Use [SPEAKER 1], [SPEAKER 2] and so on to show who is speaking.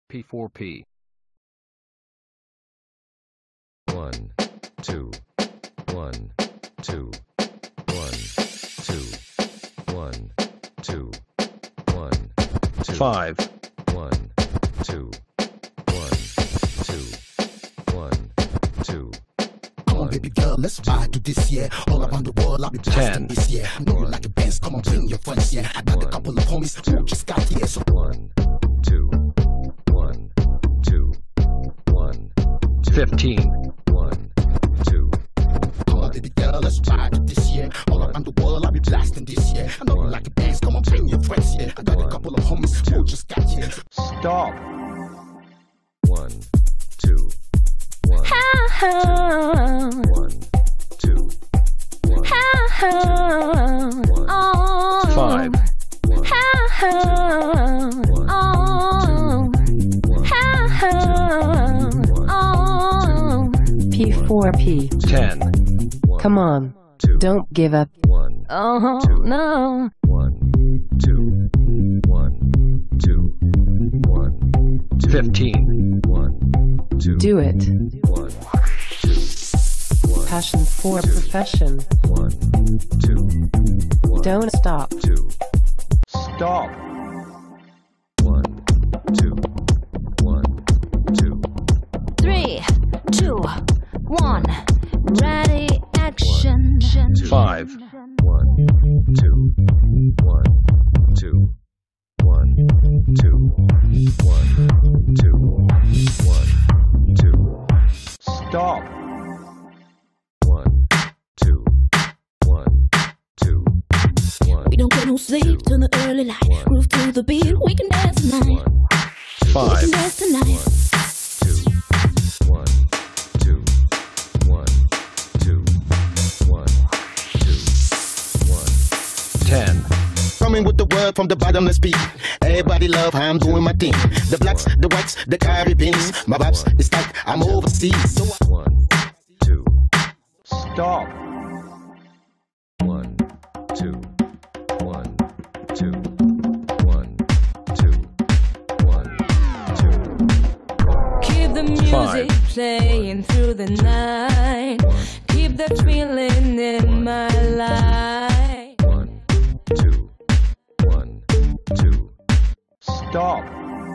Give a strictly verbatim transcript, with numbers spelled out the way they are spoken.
[SPEAKER 1] P four P.
[SPEAKER 2] One, two, one, two, one, two, one, two, one, two.
[SPEAKER 1] Five.
[SPEAKER 2] One, two, one, two, one, two.
[SPEAKER 3] Come on, baby girl, let's ride to this year. All around the world, I'll be blasting this year. I know you like a Benz, come on, bring your friends, yeah. I got a couple of homies who just got here, so
[SPEAKER 2] One, two, one, two, one, two.
[SPEAKER 1] Fifteen.
[SPEAKER 2] One, two.
[SPEAKER 3] come on, baby girl, let's ride to this year. All around the world, I'll be blasting this year. I know you like a Benz, come on, bring your friends, yeah. I got a couple of homies who just got here.
[SPEAKER 1] Stop.
[SPEAKER 2] One, two, one, two, one, two, one, one,
[SPEAKER 1] Five.
[SPEAKER 2] one,
[SPEAKER 4] P four P.
[SPEAKER 1] Ten.
[SPEAKER 4] Come on.
[SPEAKER 2] two,
[SPEAKER 4] Don't give up.
[SPEAKER 2] one,
[SPEAKER 4] Oh,
[SPEAKER 2] two.
[SPEAKER 4] no.
[SPEAKER 2] one, two, one, two, one, two.
[SPEAKER 1] Fifteen.
[SPEAKER 2] One, two,
[SPEAKER 4] Do it.
[SPEAKER 2] one, two, one,
[SPEAKER 4] Passion for profession.
[SPEAKER 2] one, two, one,
[SPEAKER 4] Don't stop.
[SPEAKER 2] two,
[SPEAKER 1] Stop.
[SPEAKER 2] one, two, one, two,
[SPEAKER 5] Three, two, one, ready, action.
[SPEAKER 1] Five.
[SPEAKER 2] one, two, one, two, one, two, one, two, one, two.
[SPEAKER 1] Stop.
[SPEAKER 2] One, two, one, two, one,
[SPEAKER 5] We don't get no sleep till the early light.
[SPEAKER 2] One.
[SPEAKER 5] Groove to the beat, we can dance tonight.
[SPEAKER 2] one,
[SPEAKER 5] We
[SPEAKER 1] Five.
[SPEAKER 5] can dance tonight.
[SPEAKER 2] two, one, two, one, two, one, two, one.
[SPEAKER 1] Ten.
[SPEAKER 3] Coming with the word from the bottomless peak. Everybody love how I'm doing my thing. The blacks, the whites, the Caribbeans. My vibes, it's like I'm overseas. So I
[SPEAKER 2] One, two,
[SPEAKER 1] Stop.
[SPEAKER 2] one, two, one, two, one, two, one, two.
[SPEAKER 5] Keep the music
[SPEAKER 1] Five.
[SPEAKER 5] playing through the night. Keep that feeling in my life.
[SPEAKER 2] One, two, one, two.
[SPEAKER 1] Stop.